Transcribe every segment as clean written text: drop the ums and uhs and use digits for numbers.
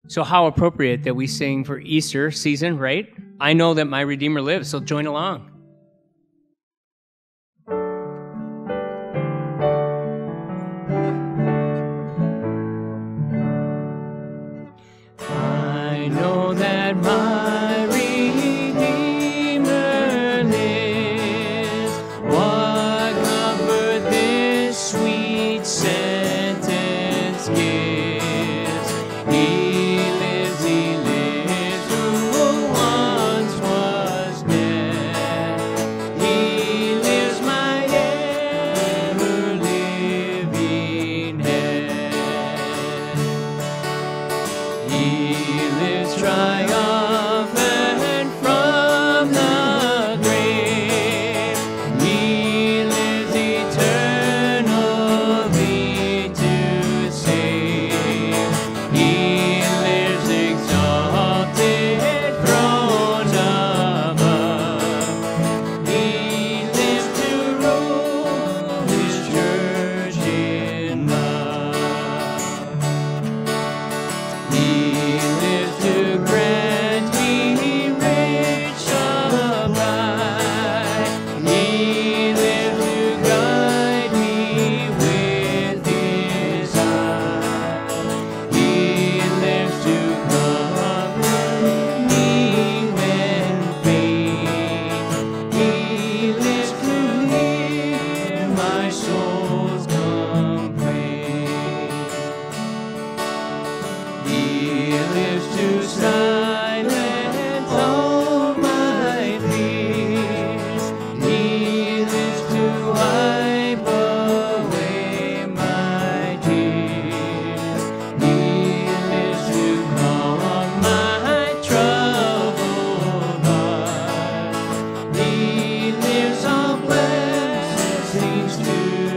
So how appropriate that we sing for Easter season, right? I know that my Redeemer lives, so join along. I know that my Redeemer lives. What comfort this sweet sentence gives. He lives, who once was dead. He lives, my ever-living head. He lives triumphant from the grave. He lives eternally to save. He lives exalted, throned above. He lives to rule his church in love. He lives to grant me rich supply. He lives to guide me with his eye. He lives to comfort me when faint. He lives to hear my soul's complaint. He lives to silence all my fears. He lives to wipe away my tears. He lives to calm my troubled heart. He lives all blessings to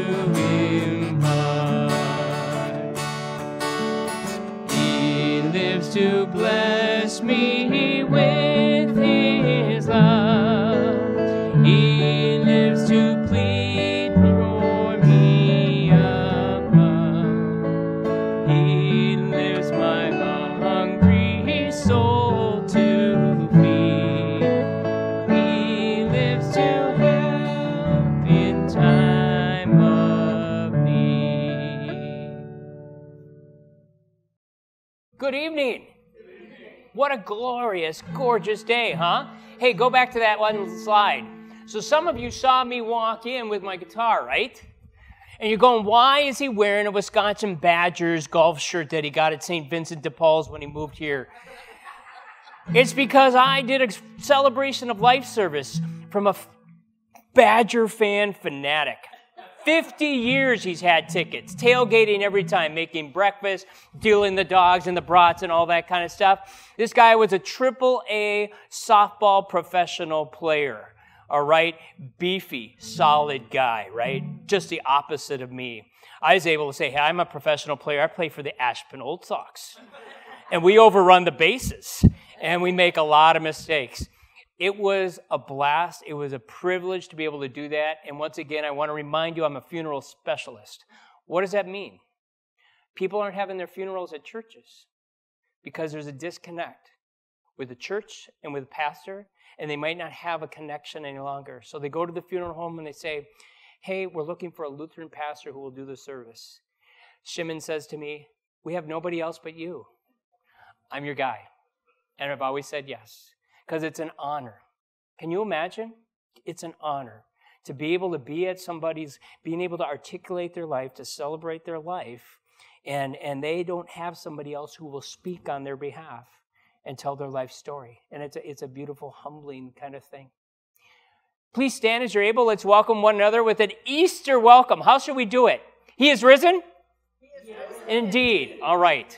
impart. He lives to bless me with his love. He lives to plead for me above. He lives my hungry soul to feed. He lives to help in time of need. Good evening. What a glorious, gorgeous day, huh? Hey, go back to that one slide. So some of you saw me walk in with my guitar, right? And you're going, why is he wearing a Wisconsin Badgers golf shirt that he got at St. Vincent de Paul's when he moved here? It's because I did a celebration of life service from a Badger fan fanatic. 50 years he's had tickets, tailgating every time, making breakfast, dealing the dogs and the brats and all that kind of stuff. This guy was a AAA softball professional player, all right? Beefy, solid guy, right? Just the opposite of me. I was able to say, hey, I'm a professional player. I play for the Ashburn Old Sox. And we overrun the bases, and we make a lot of mistakes. It was a blast. It was a privilege to be able to do that. And once again, I want to remind you, I'm a funeral specialist. What does that mean? People aren't having their funerals at churches because there's a disconnect with the church and with the pastor, and they might not have a connection any longer. So they go to the funeral home and they say, hey, we're looking for a Lutheran pastor who will do the service. Shimon says to me, we have nobody else but you. I'm your guy. And I've always said yes. Because it's an honor. Can you imagine? It's an honor to be able to be at somebody's, being able to articulate their life, to celebrate their life, and they don't have somebody else who will speak on their behalf and tell their life story. And it's a beautiful, humbling kind of thing. Please stand as you're able. Let's welcome one another with an Easter welcome. How should we do it? He is risen? He is risen. Indeed. All right.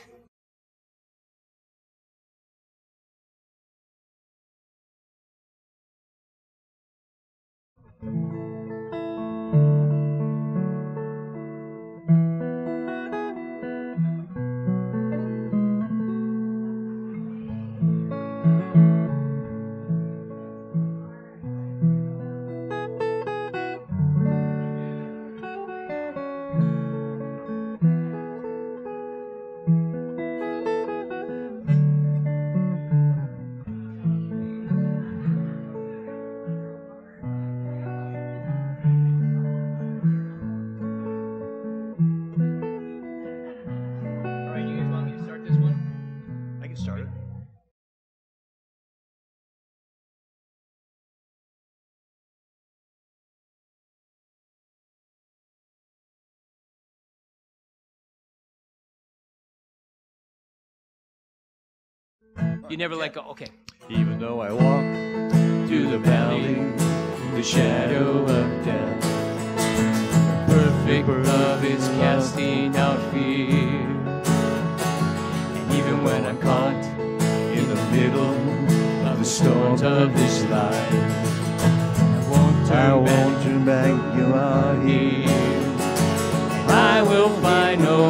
You never let go. Okay. Even though I walk through the valley, the shadow of death, perfect love is casting out fear. And even when I'm caught in the middle of the storms of this life, I won't turn back, you are here. And I will find no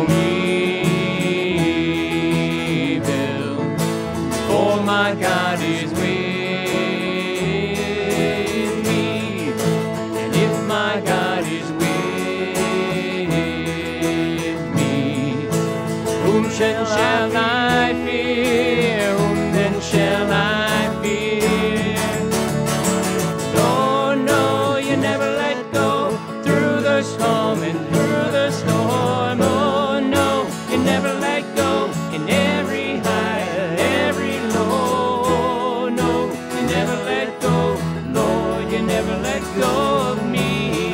evil, for my God is with me. And if my God is with me, whom shall I fear? Whom then shall I fear? Oh no, you never let go through the storm and through the storm. Oh no, you never let go in every high and every low. No, you never let go, Lord, you never let go of me.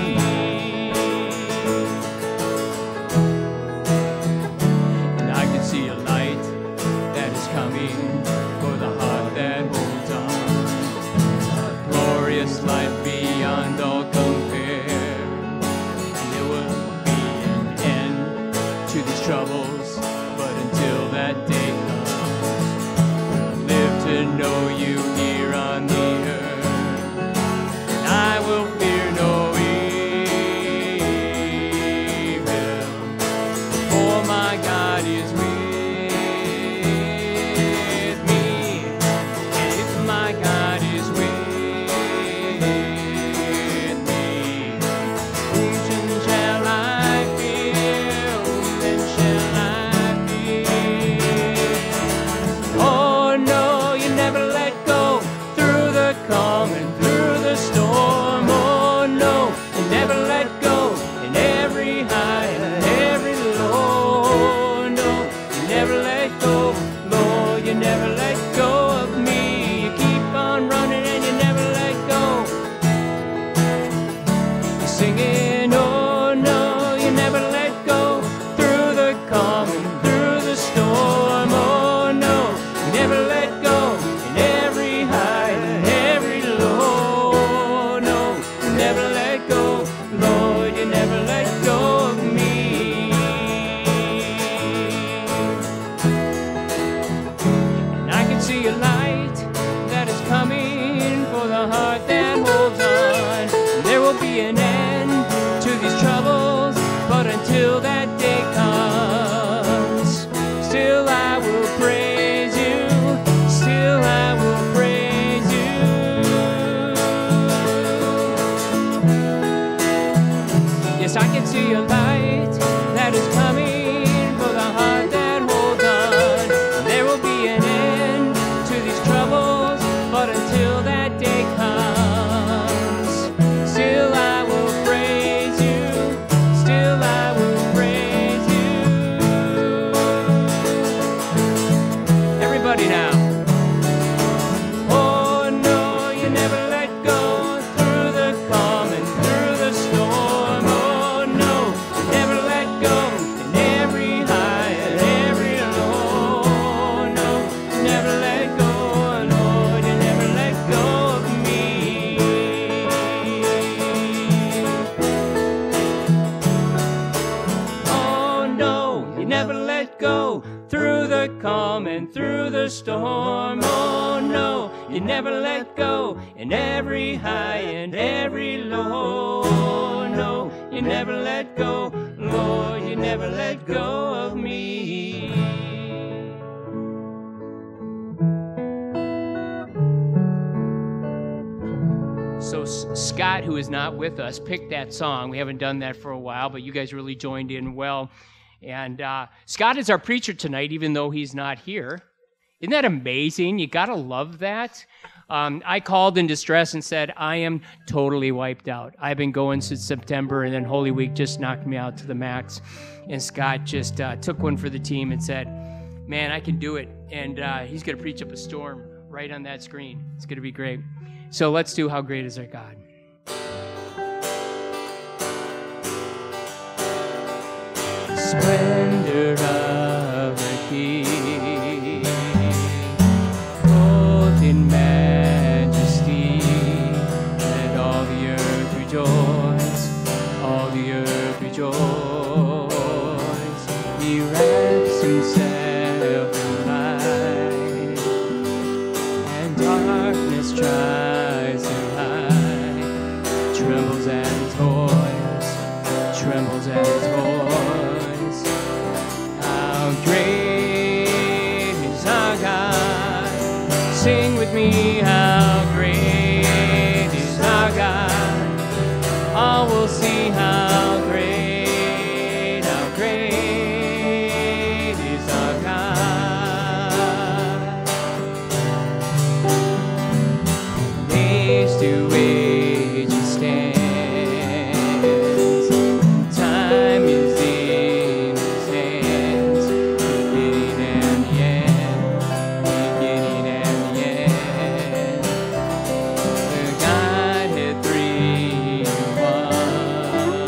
And I can see a light that is coming for the heart that holds on. A glorious life beyond all compare. And there will be an end to these troubles, but until that day comes, we'll live to know you here on the earth. And I will fear no evil, for my God is with me. And if my God is with me, whom shall I fear? Whom then shall I fear? Oh no, you never let go through the calm and through the storm. Oh no, you never let go in every high and every low. No, you never let go, Lord, you never let go of me. You keep on running and you never let go. You're singing, oh no, you never let go through the calm and through the storm. Oh no, you never let go in every high and every low. No, you never let go, Lord, you never let go of me. And I can see a light that is coming for the heart that holds on. There will be an end to these troubles, but until that day comes, still I will praise you, still I will praise you. Yes, I can see a light that is coming for the heart that holds on. There will be an end to these troubles, but until that day comes, still I will praise you, still I will praise you. Everybody now. Oh no, you never let go through the calm and through the storm. Oh no, you never let go in every high and every low. No, you never let go, Lord, you never let go of me. Oh no, you never let go through the calm and through the storm. Oh no, you never let go in every high and every low. No, you never let go, Lord, you never let go of me. So Scott, who is not with us, picked that song. We haven't done that for a while, but you guys really joined in well. And Scott is our preacher tonight, even though he's not here. Isn't that amazing? You got to love that. I called in distress and said, I am totally wiped out. I've been going since September, and then Holy Week just knocked me out to the max. And Scott just took one for the team and said, man, I can do it. And he's going to preach up a storm right on that screen. It's going to be great. So let's do How Great Is Our God. Splendor of the King, the earth rejoice. He wraps himself in light, and darkness tries to hide. Trembles at his voice, trembles at his voice. How great is our God! Sing with me, how great is our God! All will see how great is our God. Age to age he stands. Time is in his hands. Beginning and the end. Beginning and the end. The Godhead three in one.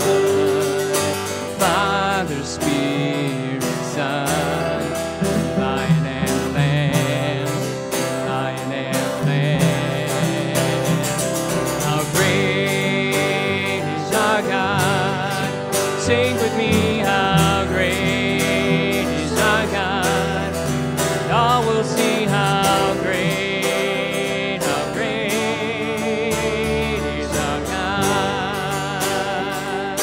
Father, Spirit, Son. Lion and Lamb. Lion and Lamb. How great is our God? Sing with me, how great is our God? And all will see how great is our God.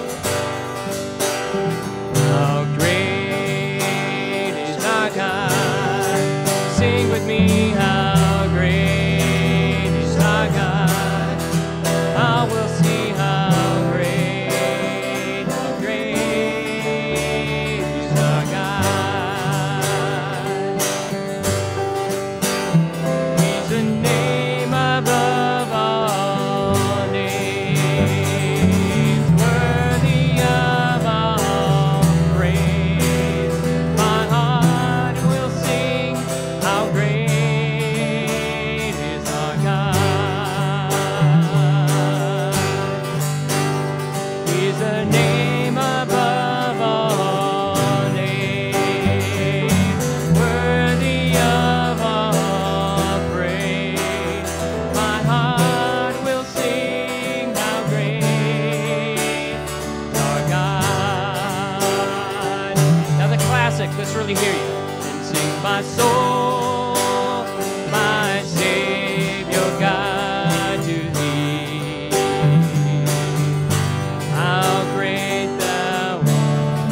How great is our God? Sing with me, how great is our God? I will see how great is our God. He's the name above all names, worthy of all praise. My heart will sing how great is our God. He's the name above all names, worthy of all praise. My heart will sing how great is our God. Now the classic, let's really hear you. And sing, my soul, my Savior God, to thee. How great thou art,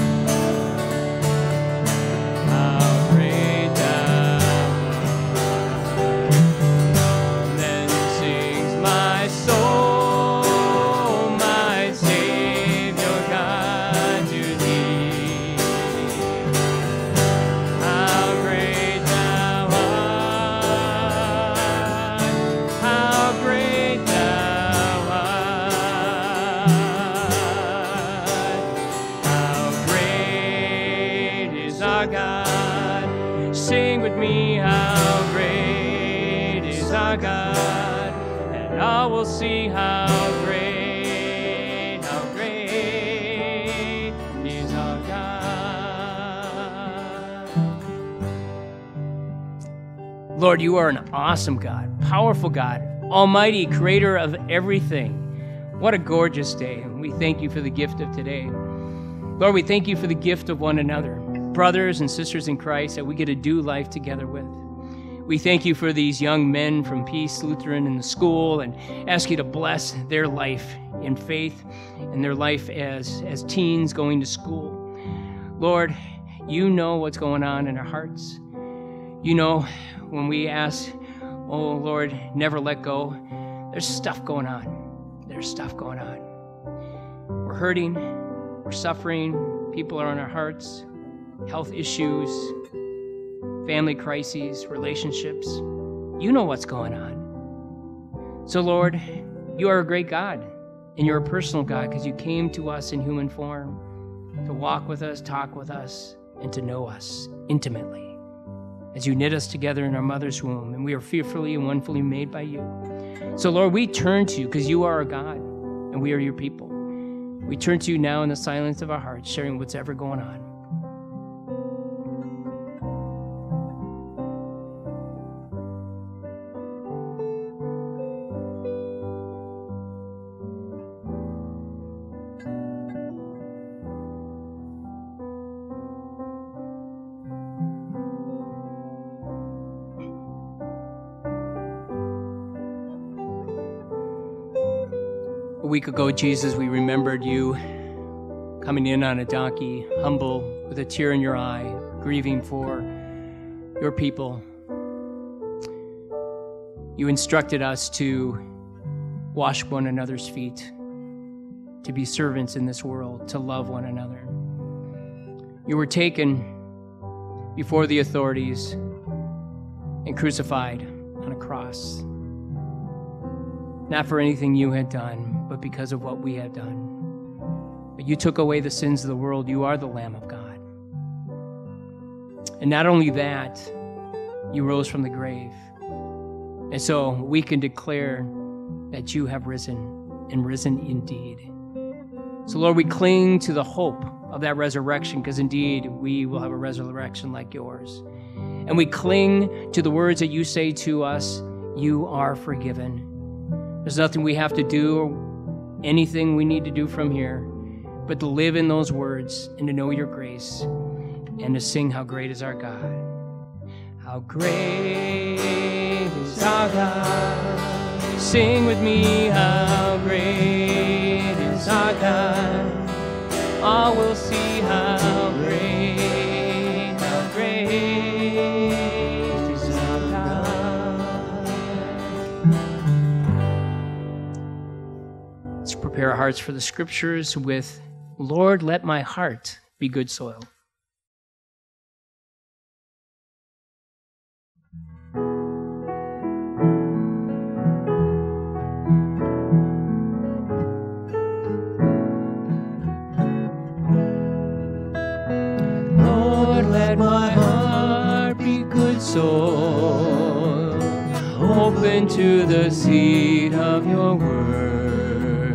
how great thou art. Then sings my soul, my Savior God, to thee. How great thou art, how great thou art. How great is our God? Sing with me, how great is our God? And all will see how great is our God. Lord, you are an awesome God, powerful God, almighty, creator of everything. What a gorgeous day. And we thank you for the gift of today. Lord, we thank you for the gift of one another, brothers and sisters in Christ that we get to do life together with. We thank you for these young men from Peace Lutheran in the school and ask you to bless their life in faith and their life as teens going to school. Lord, you know what's going on in our hearts. You know when we ask, oh Lord, never let go, there's stuff going on. There's stuff going on. We're hurting. We're suffering. People are on our hearts. Health issues, family crises, relationships. You know what's going on. So Lord, you are a great God, and you're a personal God because you came to us in human form to walk with us, talk with us, and to know us intimately as you knit us together in our mother's womb, and we are fearfully and wonderfully made by you. So Lord, we turn to you because you are our God, and we are your people. We turn to you now in the silence of our hearts, sharing what's ever going on. week ago, Jesus, we remembered you coming in on a donkey, humble, with a tear in your eye, grieving for your people. You instructed us to wash one another's feet, to be servants in this world, to love one another. You were taken before the authorities and crucified on a cross, not for anything you had done, but because of what we had done. But you took away the sins of the world. You are the Lamb of God. And not only that, you rose from the grave. And so we can declare that you have risen, and risen indeed. So Lord, we cling to the hope of that resurrection, because indeed we will have a resurrection like yours. And we cling to the words that you say to us, you are forgiven. There's nothing we have to do or anything we need to do from here, but to live in those words and to know your grace and to sing how great is our God. How great is our God. Sing with me, how great is our God. All will see how great is our God. Let's prepare our hearts for the scriptures with, Lord, let my heart be good soil. Let my heart be good soil, open to the seed of your word.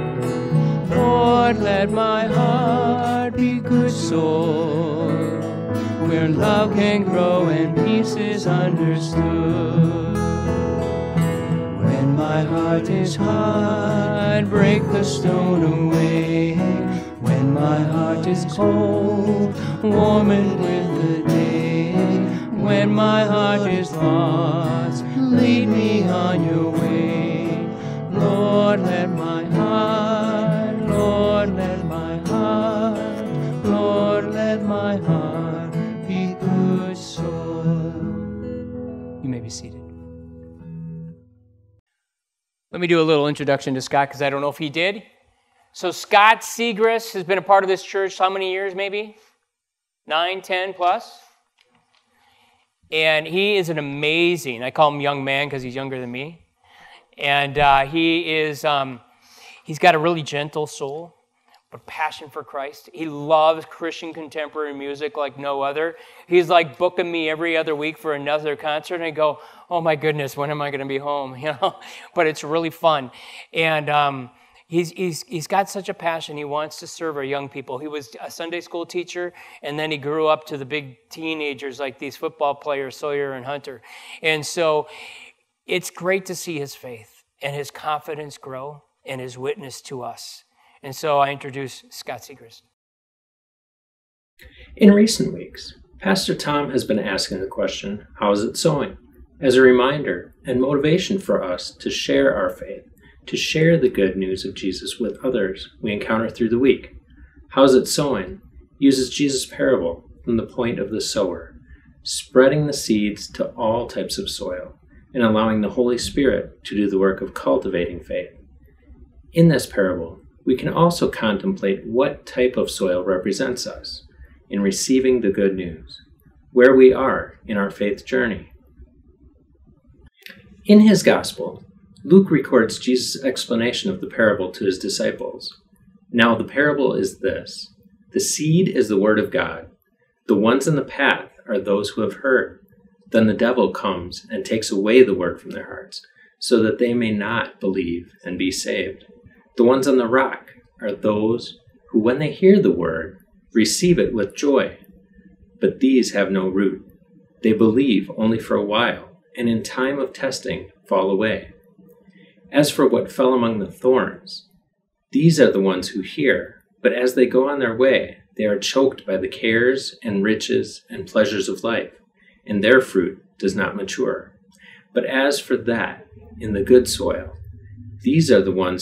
Lord, let my heart be good soil, where love can grow and peace is understood. When my heart is hard, break the stone away. When my heart is cold, warm it with the day. When my heart is lost, lead me on your way. Lord, let my heart, Lord, let my heart, Lord, let my heart be good soil. You may be seated. Let me do a little introduction to Scott, because I don't know if he did. So Scott Segrist has been a part of this church how many years, maybe? 9, 10 plus? And he is an amazing, I call him young man because he's younger than me. And he's got a really gentle soul, but passion for Christ. He loves Christian contemporary music like no other. He's like booking me every other week for another concert, and I go, oh my goodness, when am I going to be home? You know, but it's really fun. And He's got such a passion. He wants to serve our young people. He was a Sunday school teacher, and then he grew up to the big teenagers like these football players, Sawyer and Hunter. And so it's great to see his faith and his confidence grow and his witness to us. And so I introduce Scott Segrist. In recent weeks, Pastor Tom has been asking the question, how is it sowing? As a reminder and motivation for us to share our faith, to share the good news of Jesus with others we encounter through the week. How's It Sowing uses Jesus' parable from the point of the sower, spreading the seeds to all types of soil and allowing the Holy Spirit to do the work of cultivating faith. In this parable, we can also contemplate what type of soil represents us in receiving the good news, where we are in our faith journey. In his gospel, Luke records Jesus' explanation of the parable to his disciples. Now the parable is this: the seed is the word of God. The ones in the path are those who have heard. Then the devil comes and takes away the word from their hearts, so that they may not believe and be saved. The ones on the rock are those who, when they hear the word, receive it with joy. But these have no root. They believe only for a while, and in time of testing fall away. As for what fell among the thorns, these are the ones who hear, but as they go on their way, they are choked by the cares and riches and pleasures of life, and their fruit does not mature. But as for that in the good soil, these are the ones who,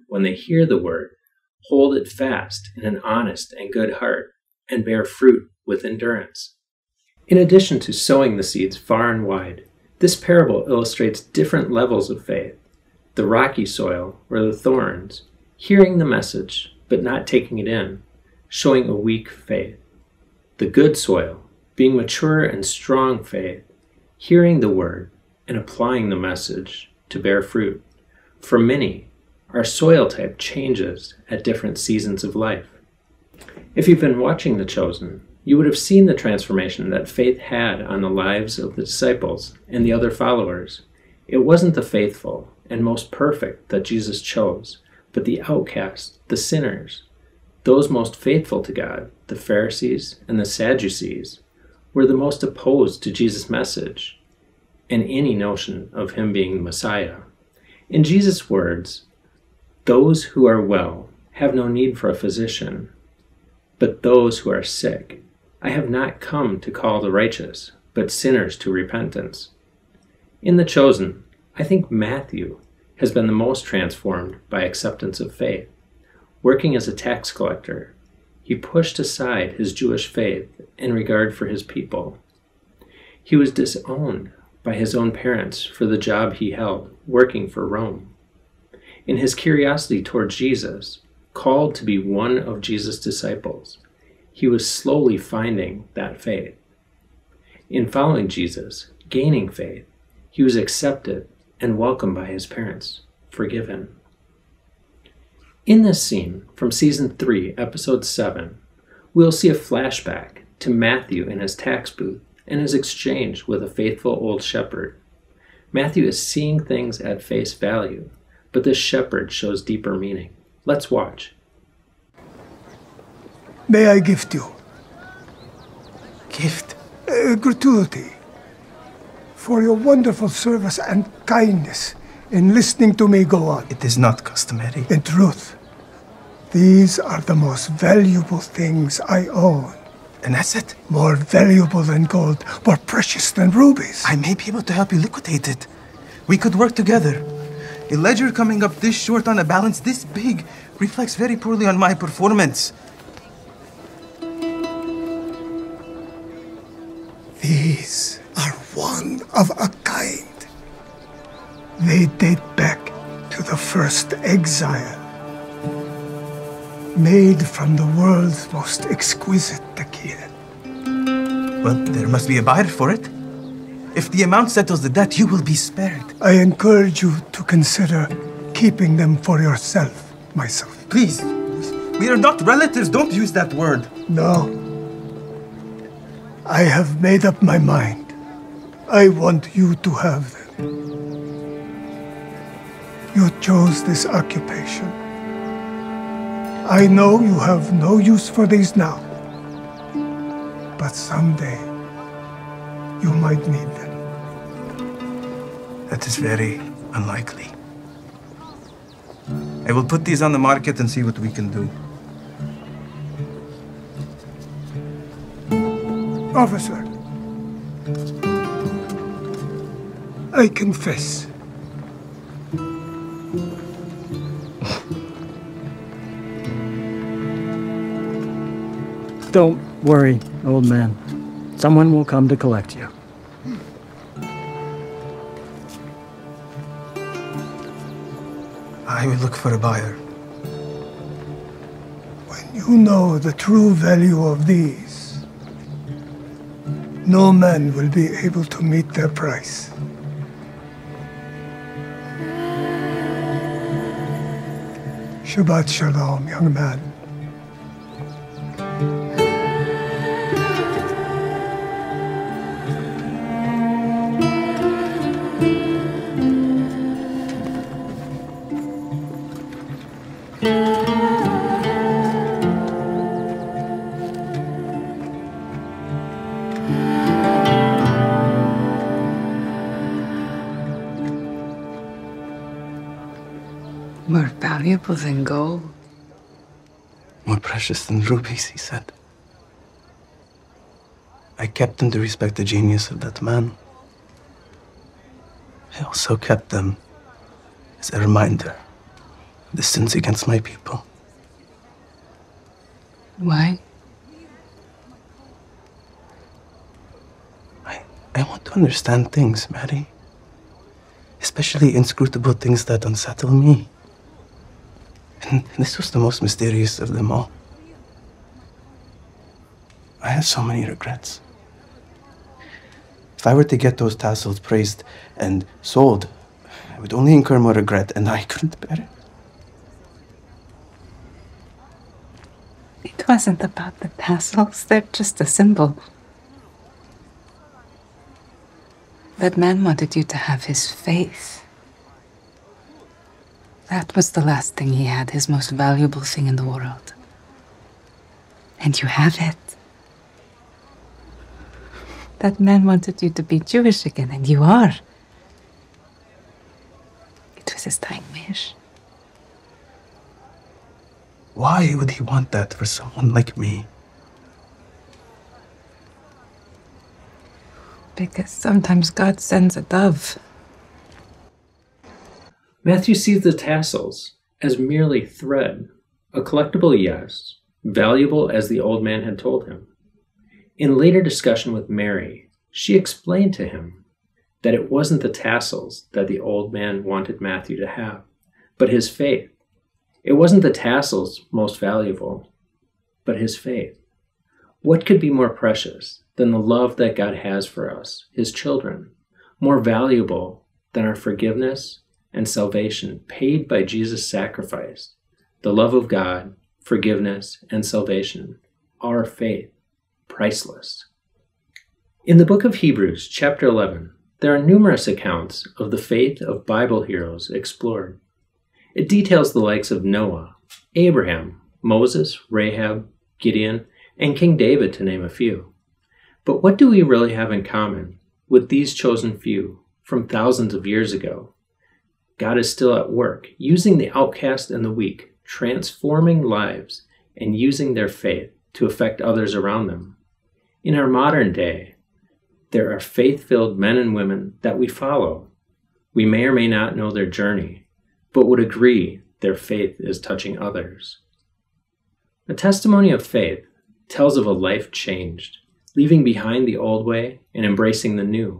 when they hear the word, hold it fast in an honest and good heart, and bear fruit with endurance. In addition to sowing the seeds far and wide, this parable illustrates different levels of faith. The rocky soil, or the thorns, hearing the message but not taking it in, showing a weak faith. The good soil, being mature and strong faith, hearing the word and applying the message to bear fruit. For many, our soil type changes at different seasons of life. If you've been watching The Chosen, you would have seen the transformation that faith had on the lives of the disciples and the other followers. It wasn't the faithful and most perfect that Jesus chose, but the outcasts, the sinners. Those most faithful to God, the Pharisees and the Sadducees, were the most opposed to Jesus' message and any notion of him being the Messiah. In Jesus' words, "Those who are well have no need for a physician, but those who are sick. I have not come to call the righteous, but sinners to repentance." In The Chosen, I think Matthew has been the most transformed by acceptance of faith. Working as a tax collector, he pushed aside his Jewish faith and regard for his people. He was disowned by his own parents for the job he held, working for Rome. In his curiosity toward Jesus, called to be one of Jesus' disciples, he was slowly finding that faith. In following Jesus, gaining faith, he was accepted and welcomed by his parents, forgiven. In this scene from Season 3, Episode 7, we'll see a flashback to Matthew in his tax booth and his exchange with a faithful old shepherd. Matthew is seeing things at face value, but this shepherd shows deeper meaning. Let's watch. May I gift you? Gift? Gratuity. For your wonderful service and kindness in listening to me go on. It is not customary. In truth, these are the most valuable things I own. An asset? More valuable than gold, more precious than rubies. I may be able to help you liquidate it. We could work together. A ledger coming up this short on a balance this big reflects very poorly on my performance. These are one of a kind. They date back to the first exile. Made from the world's most exquisite taquilla. Well, there must be a buyer for it. If the amount settles the debt, you will be spared. I encourage you to consider keeping them for yourself, my son. Please, we are not relatives. Don't use that word. No. I have made up my mind. I want you to have them. You chose this occupation. I know you have no use for these now, but someday you might need them. That is very unlikely. I will put these on the market and see what we can do. Officer, I confess. Don't worry, old man. Someone will come to collect you. I will look for a buyer. When you know the true value of these, no man will be able to meet their price. Shabbat Shalom, young man. More valuable than gold. More precious than rubies, he said. I kept them to respect the genius of that man. I also kept them as a reminder the sins against my people. Why? I want to understand things, Mary. Especially inscrutable things that unsettle me. And this was the most mysterious of them all. I have so many regrets. If I were to get those tassels praised and sold, I would only incur more regret, and I couldn't bear it. It wasn't about the tassels. They're just a symbol. That man wanted you to have his faith. That was the last thing he had, his most valuable thing in the world. And you have it. That man wanted you to be Jewish again, and you are. It was his dying wish. Why would he want that for someone like me? Because sometimes God sends a dove. Matthew sees the tassels as merely thread, a collectible, yes, valuable as the old man had told him. In later discussion with Mary, she explained to him that it wasn't the tassels that the old man wanted Matthew to have, but his faith. It wasn't the tassels most valuable, but his faith. What could be more precious than the love that God has for us, his children, more valuable than our forgiveness and salvation paid by Jesus' sacrifice, the love of God, forgiveness, and salvation, our faith, priceless. In the book of Hebrews, chapter 11, there are numerous accounts of the faith of Bible heroes explored. It details the likes of Noah, Abraham, Moses, Rahab, Gideon, and King David, to name a few. But what do we really have in common with these chosen few from thousands of years ago? God is still at work, using the outcast and the weak, transforming lives, and using their faith to affect others around them. In our modern day, there are faith-filled men and women that we follow. We may or may not know their journey, but would agree their faith is touching others. A testimony of faith tells of a life changed, leaving behind the old way and embracing the new.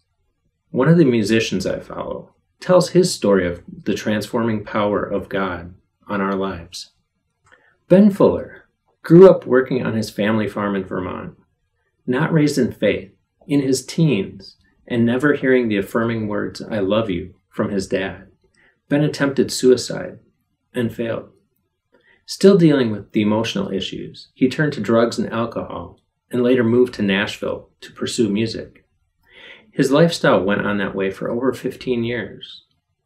One of the musicians I follow tells his story of the transforming power of God on our lives. Ben Fuller grew up working on his family farm in Vermont, not raised in faith, in his teens, and never hearing the affirming words, "I love you," from his dad. Ben attempted suicide and failed. Still dealing with the emotional issues, he turned to drugs and alcohol, and later moved to Nashville to pursue music. His lifestyle went on that way for over 15 years.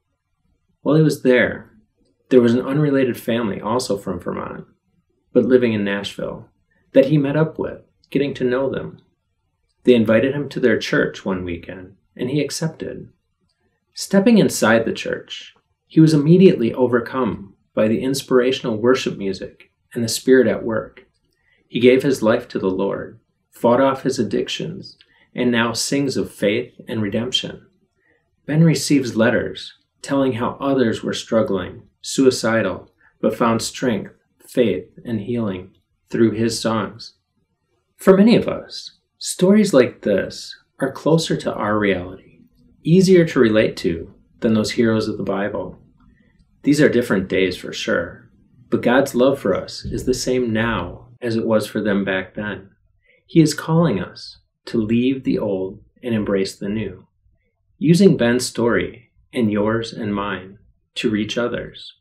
While he was there was an unrelated family also from Vermont, but living in Nashville, that he met up with, getting to know them. They invited him to their church one weekend, and he accepted. Stepping inside the church, he was immediately overcome by the inspirational worship music and the Spirit at work. He gave his life to the Lord, fought off his addictions, and now sings of faith and redemption. Ben receives letters telling how others were struggling, suicidal, but found strength, faith, and healing through his songs. For many of us, stories like this are closer to our reality, easier to relate to than those heroes of the Bible. These are different days for sure, but God's love for us is the same now as it was for them back then. He is calling us to leave the old and embrace the new, using Ben's story and yours and mine to reach others.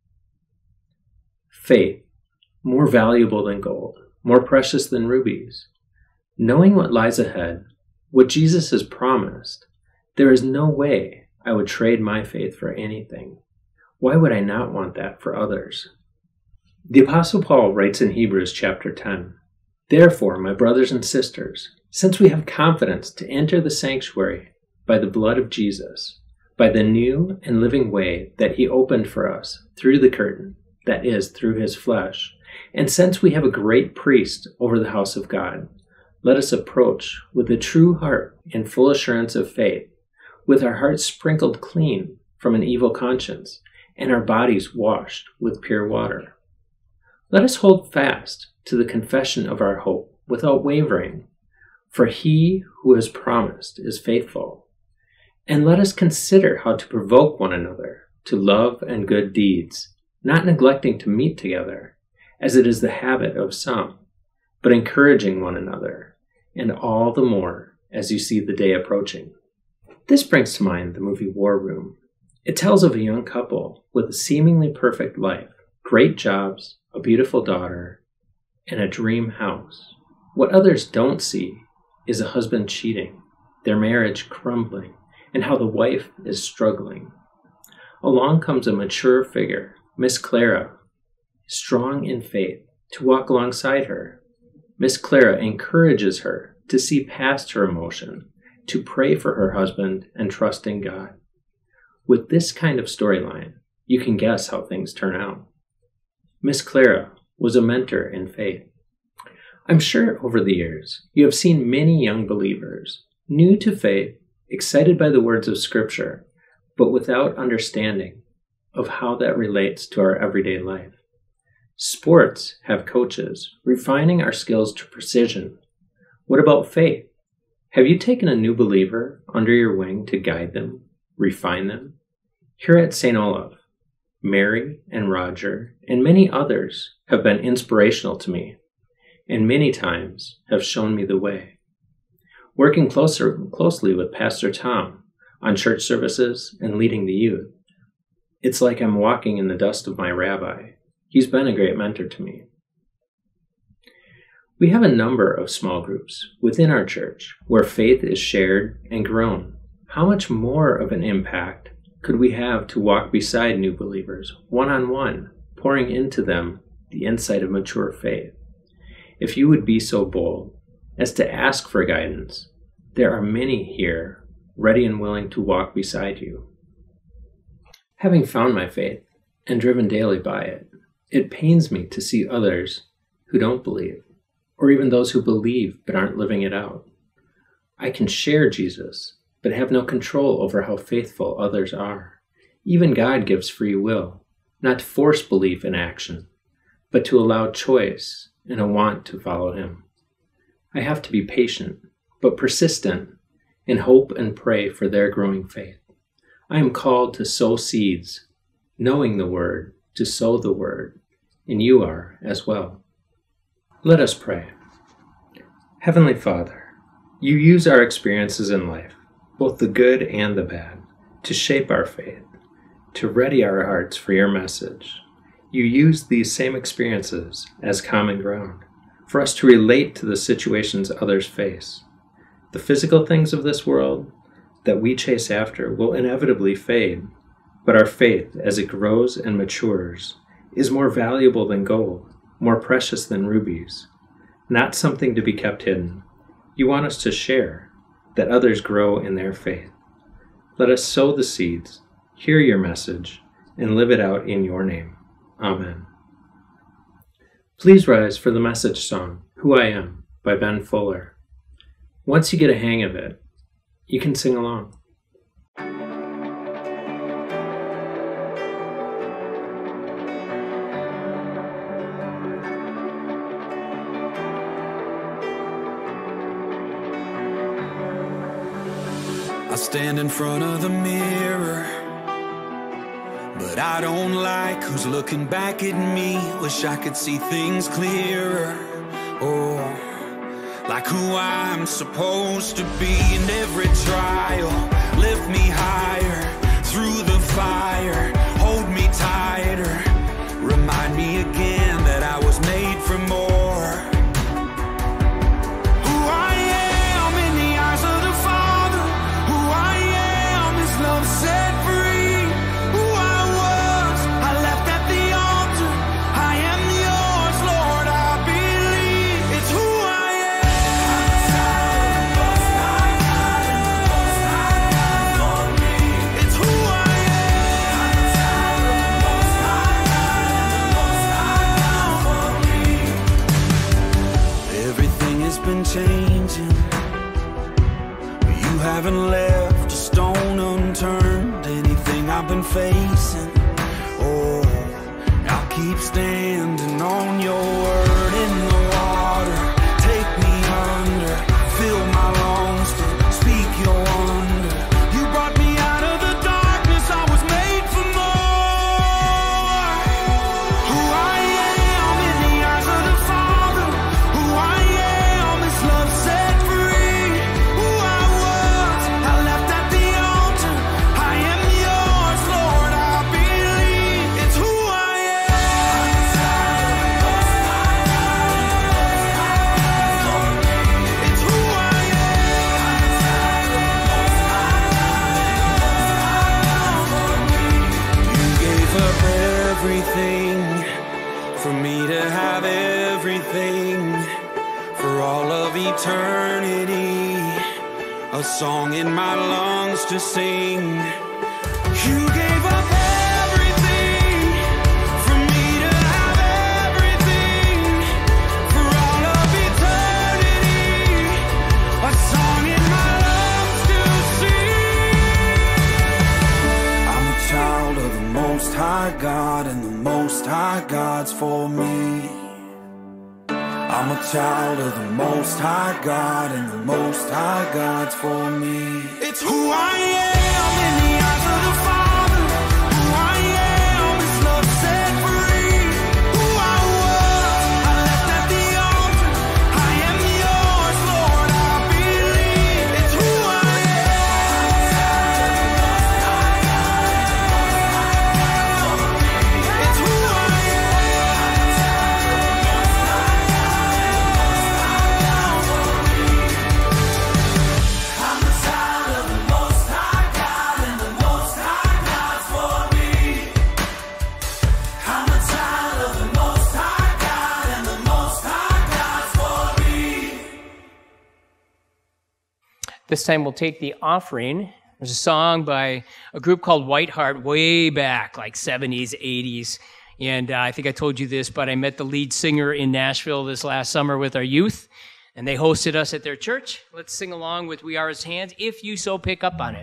Faith, more valuable than gold, more precious than rubies. Knowing what lies ahead, what Jesus has promised, there is no way I would trade my faith for anything. Why would I not want that for others? The Apostle Paul writes in Hebrews chapter 10, "Therefore, my brothers and sisters, since we have confidence to enter the sanctuary by the blood of Jesus, by the new and living way that he opened for us through the curtain, that is, through his flesh, and since we have a great priest over the house of God, let us approach with a true heart in full assurance of faith, with our hearts sprinkled clean from an evil conscience, and our bodies washed with pure water. Let us hold fast to the confession of our hope without wavering, for he who has promised is faithful. And let us consider how to provoke one another to love and good deeds, not neglecting to meet together, as it is the habit of some, but encouraging one another, and all the more as you see the day approaching. This brings to mind the movie War Room. It tells of a young couple with a seemingly perfect life, great jobs, a beautiful daughter, and a dream house. What others don't see is a husband cheating, their marriage crumbling, and how the wife is struggling. Along comes a mature figure, Miss Clara, strong in faith, to walk alongside her. Miss Clara encourages her to see past her emotion, to pray for her husband and trust in God. With this kind of storyline, you can guess how things turn out. Miss Clara was a mentor in faith. I'm sure over the years, you have seen many young believers, new to faith, excited by the words of Scripture, but without understanding of how that relates to our everyday life. Sports have coaches, refining our skills to precision. What about faith? Have you taken a new believer under your wing to guide them, refine them? Here at St. Olaf, Mary and Roger and many others have been inspirational to me, and many times have shown me the way. Working closely with Pastor Tom on church services and leading the youth, it's like I'm walking in the dust of my rabbi. He's been a great mentor to me. We have a number of small groups within our church where faith is shared and grown. How much more of an impact could we have to walk beside new believers, one-on-one, pouring into them the insight of mature faith? If you would be so bold as to ask for guidance, there are many here ready and willing to walk beside you. Having found my faith and driven daily by it, it pains me to see others who don't believe, or even those who believe but aren't living it out. I can share Jesus, but have no control over how faithful others are. Even God gives free will, not to force belief in action, but to allow choice and a want to follow Him. I have to be patient, but persistent, in hope and pray for their growing faith. I am called to sow seeds, knowing the Word, to sow the Word, and you are as well. Let us pray. Heavenly Father, you use our experiences in life, both the good and the bad, to shape our faith, to ready our hearts for your message. You use these same experiences as common ground for us to relate to the situations others face. The physical things of this world that we chase after will inevitably fade, but our faith, as it grows and matures, is more valuable than gold, more precious than rubies, not something to be kept hidden. You want us to share, that others grow in their faith. Let us sow the seeds, hear your message, and live it out in your name. Amen. Please rise for the message song, Who I Am, by Ben Fuller. Once you get a hang of it, you can sing along. I stand in front of the mirror, but I don't like who's looking back at me. Wish I could see things clearer. Oh, like who I'm supposed to be. In every trial, lift me higher. Through the fire, hold me tighter. Remind me again that I was made for more. Changing, but you haven't left a stone unturned. Anything I've been facing have everything for all of eternity, a song in my lungs to sing. You gave up everything for me to have everything for all of eternity, a song in my lungs to sing. I'm a child of the Most High God, and the Most High God's for me. I'm a child of the Most High God, and the Most High God's for me. It's who I am in the eyes of the Father. Who I am is love set free. Who I was, I left at the altar. I am yours, Lord, I believe. It's who I am. It's who I This time we'll take the offering. There's a song by a group called White Heart way back, like 70s, 80s. And I think I told you this, but I met the lead singer in Nashville this last summer with our youth, and they hosted us at their church. Let's sing along with We Are His Hands, if you so pick up on it.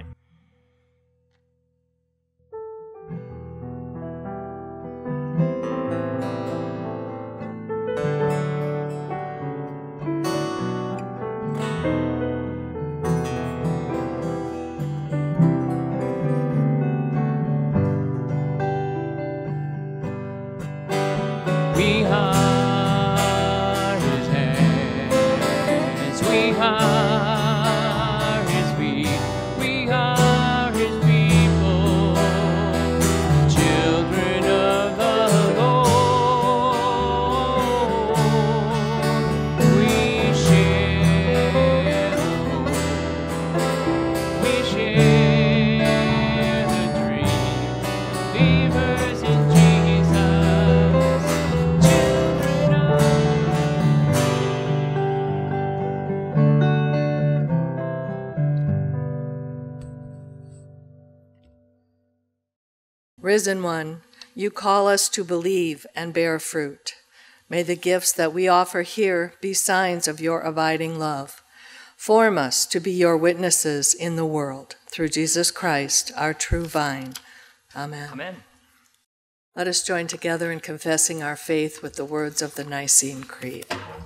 We are His hands, we are His feet, we are His people, children of the Lord. We share the hope, we share the dream, believers in Jesus. Risen One, you call us to believe and bear fruit. May the gifts that we offer here be signs of your abiding love. Form us to be your witnesses in the world, through Jesus Christ, our true vine. Amen. Amen. Let us join together in confessing our faith with the words of the Nicene Creed.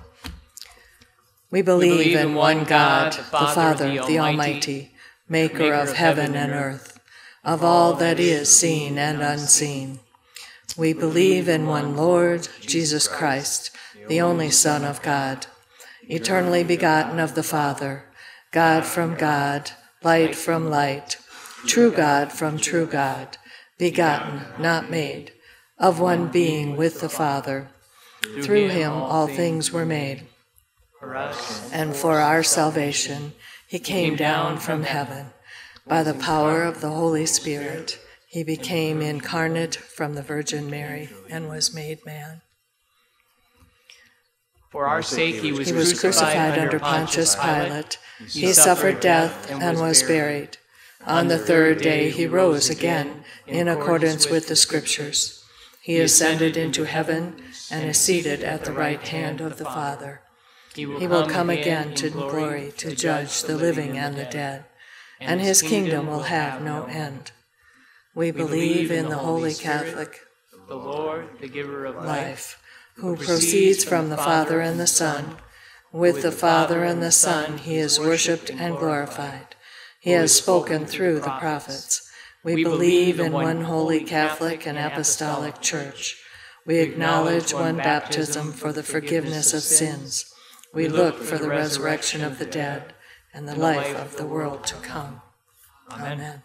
We believe in one God, the Father, the Almighty, maker of heaven and earth, of all that is seen and unseen. We believe in one Lord, Jesus Christ, the only Son of God, eternally begotten of the Father, God from God, light from light, true God from true God, begotten, not made, of one being with the Father. Through him all things were made, and for our salvation he came down from heaven. By the power of the Holy Spirit, he became incarnate from the Virgin Mary and was made man. For our sake he was crucified under Pontius Pilate. He suffered death and was buried. On the third day he rose again in accordance with the Scriptures. He ascended into heaven and is seated at the right hand of the Father. He will come again to glory to judge the living and the dead, and his kingdom will have no end. We believe in the Holy Catholic, the Lord, the giver of life, who proceeds from the Father and the Son. With the Father and the Son he is worshipped and glorified. He has spoken through the prophets. We believe in one holy Catholic and Apostolic Church. We acknowledge one baptism for the forgiveness of sins. We look for the resurrection of the dead and the life of the world to come. Amen.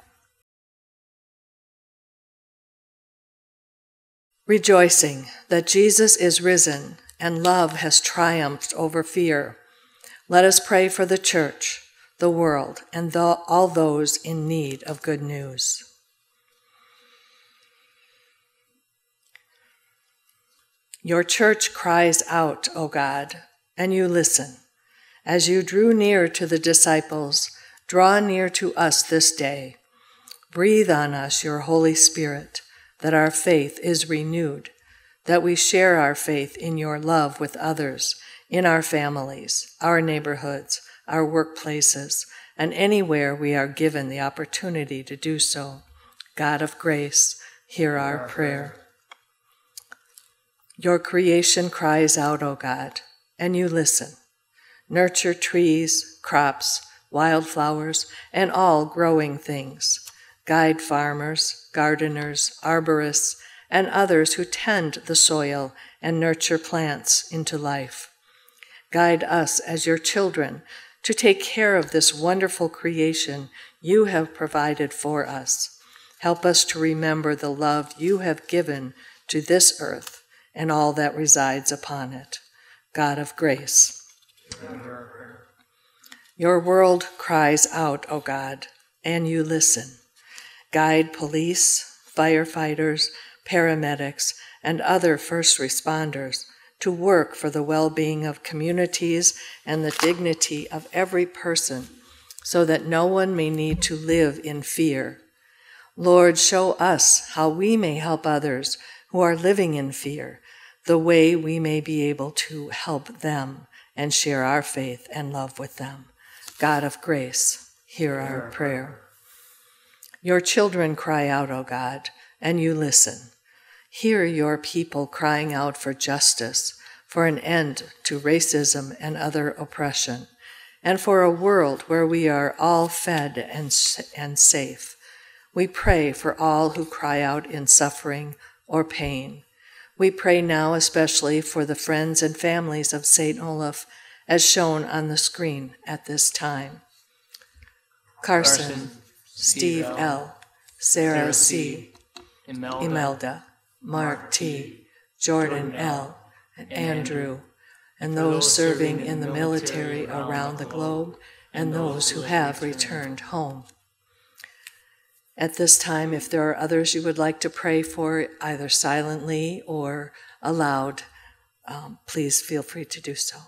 Rejoicing that Jesus is risen and love has triumphed over fear, let us pray for the Church, the world, and all those in need of good news. Your church cries out, O God, and you listen. As you drew near to the disciples, draw near to us this day. Breathe on us your Holy Spirit, that our faith is renewed, that we share our faith in your love with others, in our families, our neighborhoods, our workplaces, and anywhere we are given the opportunity to do so. God of grace, hear our prayer. Your creation cries out, O God, and you listen. Nurture trees, crops, wildflowers, and all growing things. Guide farmers, gardeners, arborists, and others who tend the soil and nurture plants into life. Guide us as your children to take care of this wonderful creation you have provided for us. Help us to remember the love you have given to this earth and all that resides upon it. God of grace. Your world cries out, O God, and you listen. Guide police, firefighters, paramedics, and other first responders to work for the well-being of communities and the dignity of every person, so that no one may need to live in fear. Lord, show us how we may help others who are living in fear, the way we may be able to help them and share our faith and love with them. God of grace, hear our prayer. Your children cry out, O God, and you listen. Hear your people crying out for justice, for an end to racism and other oppression, and for a world where we are all fed and safe. We pray for all who cry out in suffering or pain. We pray now especially for the friends and families of St. Olaf, as shown on the screen at this time. Carson, Steve L., Sarah C., Imelda, Mark T., Jordan L., and Andrew, and those serving in the military around the globe, and those who have returned home. At this time, if there are others you would like to pray for, either silently or aloud, please feel free to do so.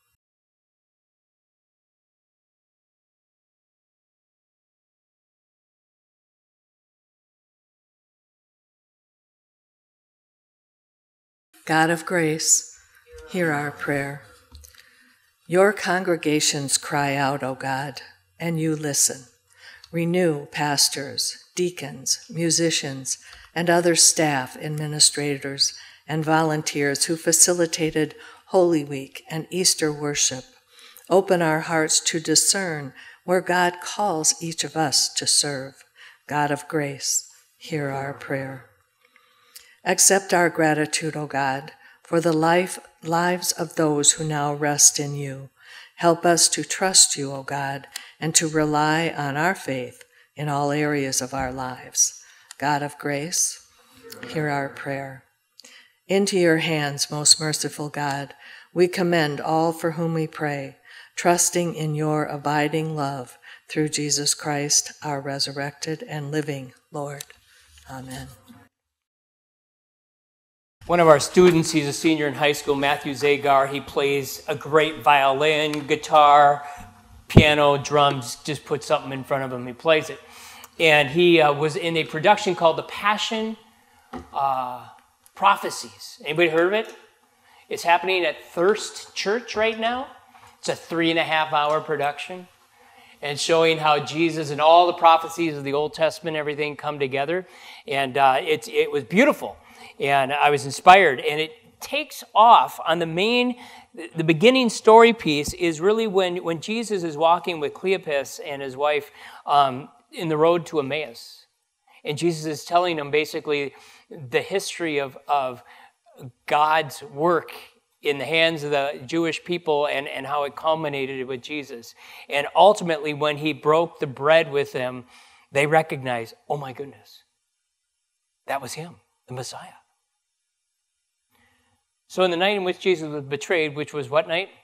God of grace, hear our prayer. Your congregations cry out, O God, and you listen. Renew pastors, deacons, musicians, and other staff, administrators, and volunteers who facilitated Holy Week and Easter worship. Open our hearts to discern where God calls each of us to serve. God of grace, hear our prayer. Accept our gratitude, O God, for the lives of those who now rest in you. Help us to trust you, O God, and to rely on our faith in all areas of our lives. God of grace, hear our prayer. Into your hands, most merciful God, we commend all for whom we pray, trusting in your abiding love through Jesus Christ, our resurrected and living Lord. Amen. One of our students, he's a senior in high school, Matthew Zagar. He plays a great violin, guitar, piano, drums, just put something in front of him, he plays it. And he was in a production called The Passion Prophecies. Anybody heard of it? It's happening at Thirst Church right now. It's a 3.5-hour production. And showing how Jesus and all the prophecies of the Old Testament, everything come together. And it was beautiful. And I was inspired. And it takes off on the beginning story piece is really when Jesus is walking with Cleopas and his wife in the road to Emmaus. And Jesus is telling them basically the history of God's work in the hands of the Jewish people and how it culminated with Jesus. And ultimately, when he broke the bread with them, they recognized, oh my goodness, that was him, the Messiah. So in the night in which Jesus was betrayed, which was what night?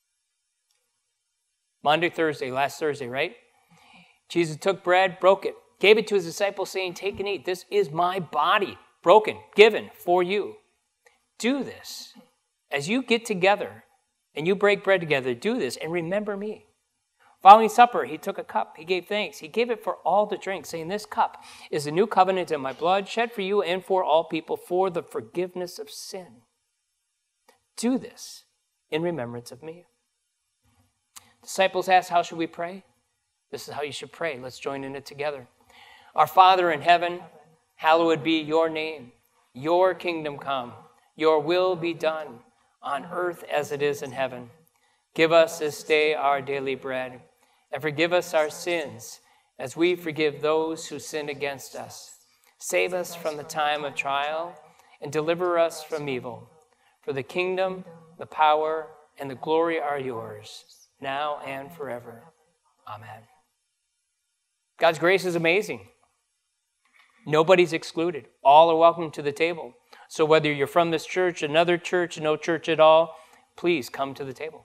Monday, Thursday, last Thursday, right? Jesus took bread, broke it, gave it to his disciples, saying, take and eat. This is my body, broken, given for you. Do this. As you get together and you break bread together, do this and remember me. Following supper, he took a cup. He gave thanks. He gave it for all to drink, saying, this cup is the new covenant in my blood, shed for you and for all people for the forgiveness of sin. Do this in remembrance of me. Disciples asked, how should we pray? This is how you should pray. Let's join in it together. Our Father in heaven, hallowed be your name. Your kingdom come. Your will be done on earth as it is in heaven. Give us this day our daily bread, and forgive us our sins as we forgive those who sin against us. Save us from the time of trial and deliver us from evil. For the kingdom, the power, and the glory are yours, now and forever. Amen. God's grace is amazing. Nobody's excluded. All are welcome to the table. So whether you're from this church, another church, no church at all, please come to the table.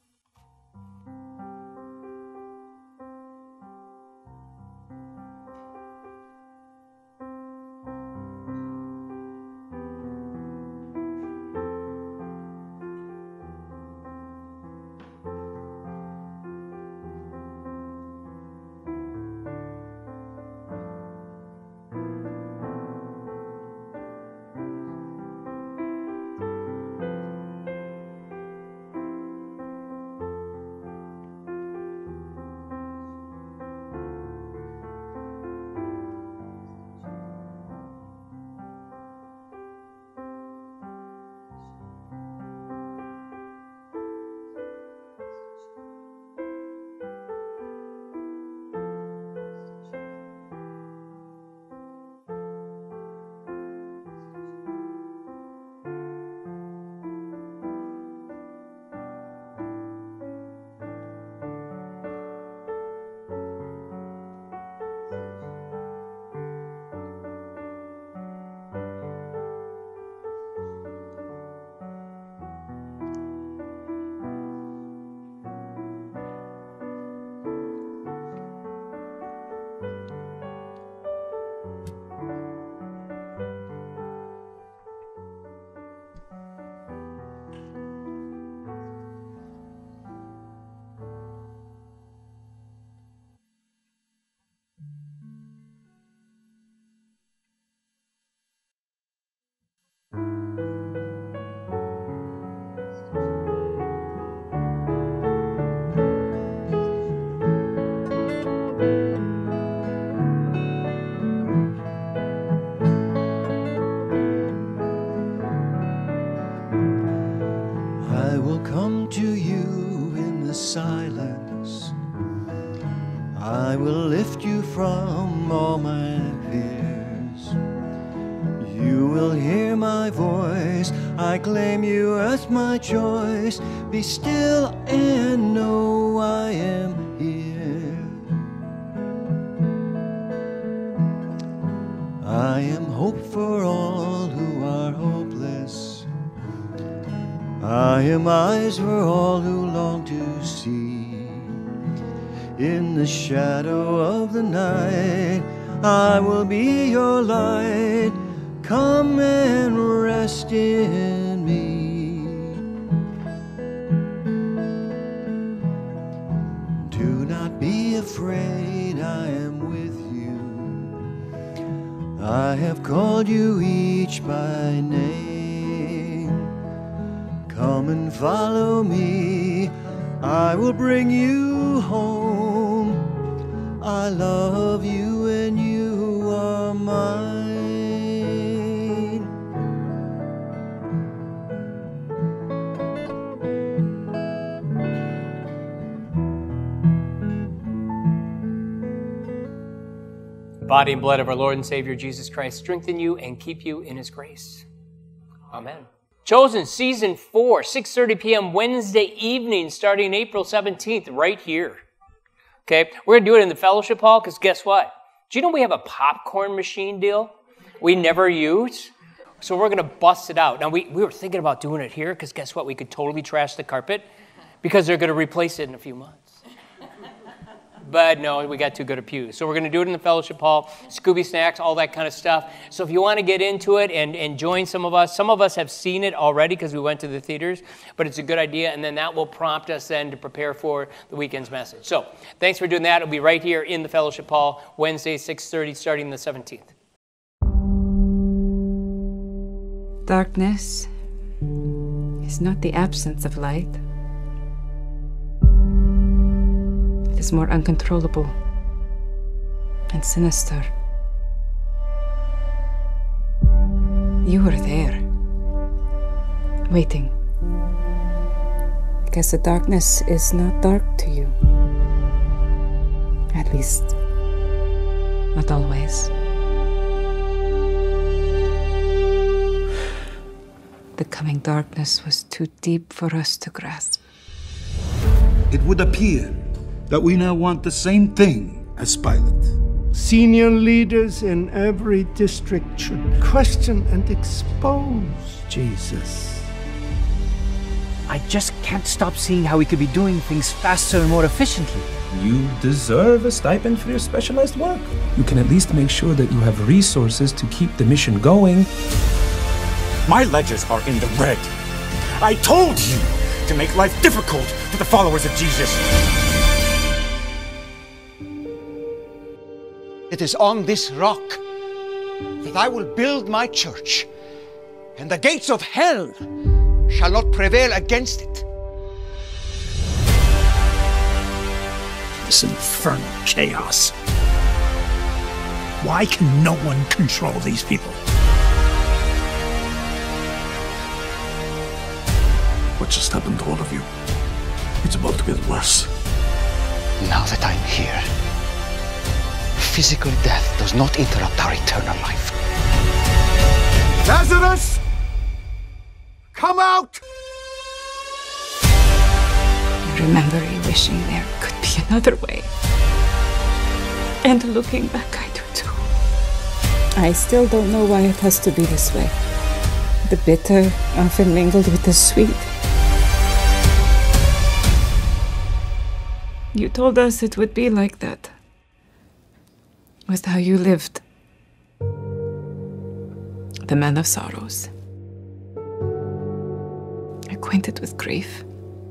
Silence, I will lift you from all my fears. You will hear my voice, I claim you as my choice. Be still and know I am here. I am hope for all who are hopeless. I am eyes for all who long to see. In the shadow of the night, I will be your light. Come and rest in me. Do not be afraid, I am with you. I have called you each by name. Come and follow me, I will bring you home. I love you and you are mine. The body and blood of our Lord and Savior Jesus Christ strengthen you and keep you in his grace. Amen. Chosen Season 4, 6:30 p.m. Wednesday evening, starting April 17th, right here. Okay, we're going to do it in the fellowship hall because guess what? Do you know we have a popcorn machine deal we never use? So we're going to bust it out. Now, we were thinking about doing it here because guess what? We could totally trash the carpet because they're going to replace it in a few months. But no, we got too good a pews. So we're going to do it in the fellowship hall, Scooby snacks, all that kind of stuff. So if you want to get into it and join some of us have seen it already because we went to the theaters, but it's a good idea, and then that will prompt us then to prepare for the weekend's message. So thanks for doing that. It'll be right here in the fellowship hall, Wednesday, 6:30, starting the 17th. Darkness is not the absence of light. It is more uncontrollable and sinister. You were there, waiting, because the darkness is not dark to you. At least, not always. The coming darkness was too deep for us to grasp. It would appear that we now want the same thing as Pilate. Senior leaders in every district should question and expose Jesus. I just can't stop seeing how we could be doing things faster and more efficiently. You deserve a stipend for your specialized work. You can at least make sure that you have resources to keep the mission going. My ledgers are in the red. I told you to make life difficult for the followers of Jesus. It is on this rock that I will build my church, and the gates of hell shall not prevail against it. This infernal chaos. Why can no one control these people? What just happened to all of you? It's about to get worse. Now that I'm here, physical death does not interrupt our eternal life. Lazarus! Come out! I remember you wishing there could be another way. And looking back, I do too. I still don't know why it has to be this way. The bitter often mingled with the sweet. You told us it would be like that. Was how you lived. The man of sorrows. Acquainted with grief.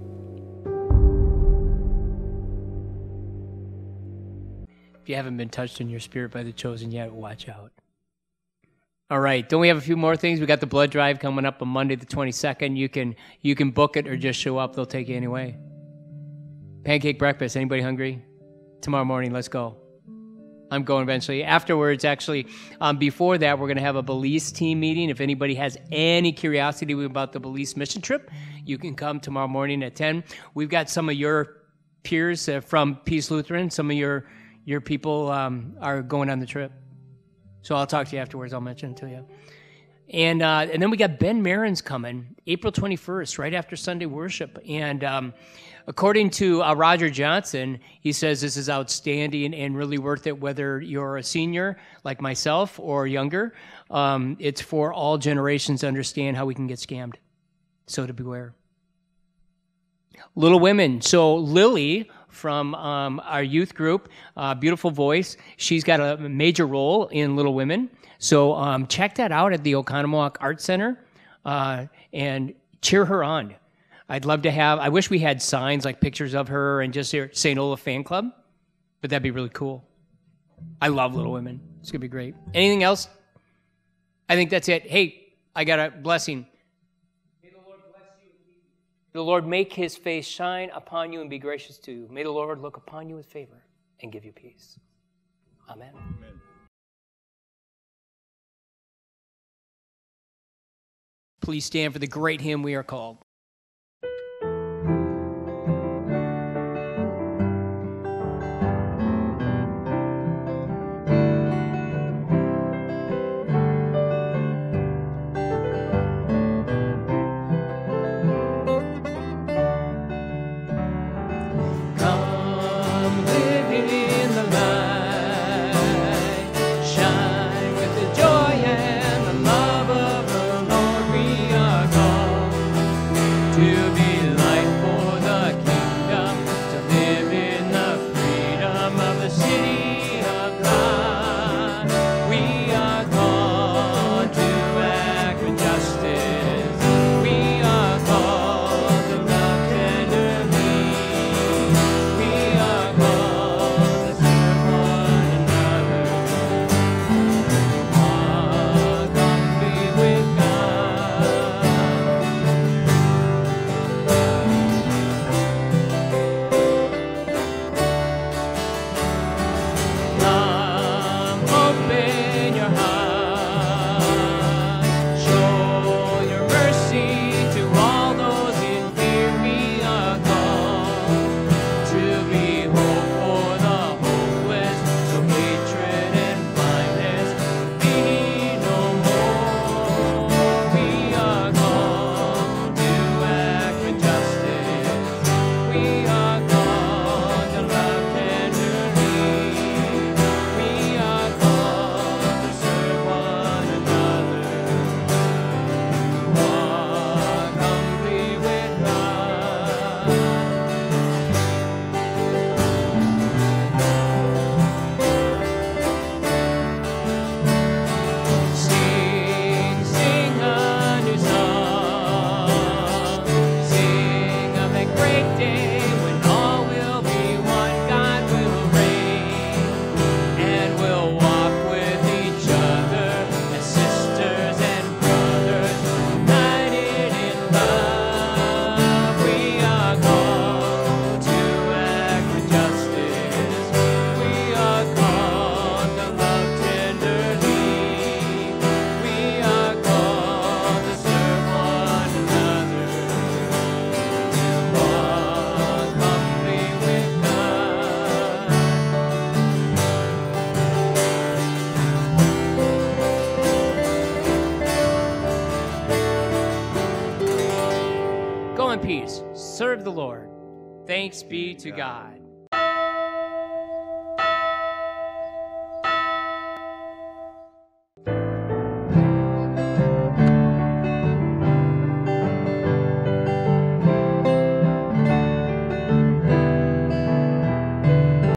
If you haven't been touched in your spirit by the chosen yet, watch out. All right, don't we have a few more things? We got the blood drive coming up on Monday the 22nd. You can book it or just show up. They'll take you anyway. Pancake breakfast. Anybody hungry? Tomorrow morning, let's go. I'm going eventually. Afterwards, actually, before that, we're going to have a Belize team meeting. If anybody has any curiosity about the Belize mission trip, you can come tomorrow morning at 10. We've got some of your peers from Peace Lutheran. Some of your people are going on the trip. So I'll talk to you afterwards. I'll mention it to you. And then we got Ben Marin's coming April 21st, right after Sunday worship. And according to Roger Johnson, he says this is outstanding and really worth it, whether you're a senior like myself or younger. It's for all generations to understand how we can get scammed. So to beware. Little Women. So Lily from our youth group, beautiful voice. She's got a major role in Little Women. So check that out at the Oconomowoc Art Center and cheer her on. I'd love to have, I wish we had signs like pictures of her and just here, St. Olaf Fan Club, but that'd be really cool. I love Little Women. It's going to be great. Anything else? I think that's it. Hey, I got a blessing. May the Lord bless you. May the Lord make his face shine upon you and be gracious to you. May the Lord look upon you with favor and give you peace. Amen. Amen. Please stand for the great hymn we are called. peace. Serve the Lord. Thanks be to God.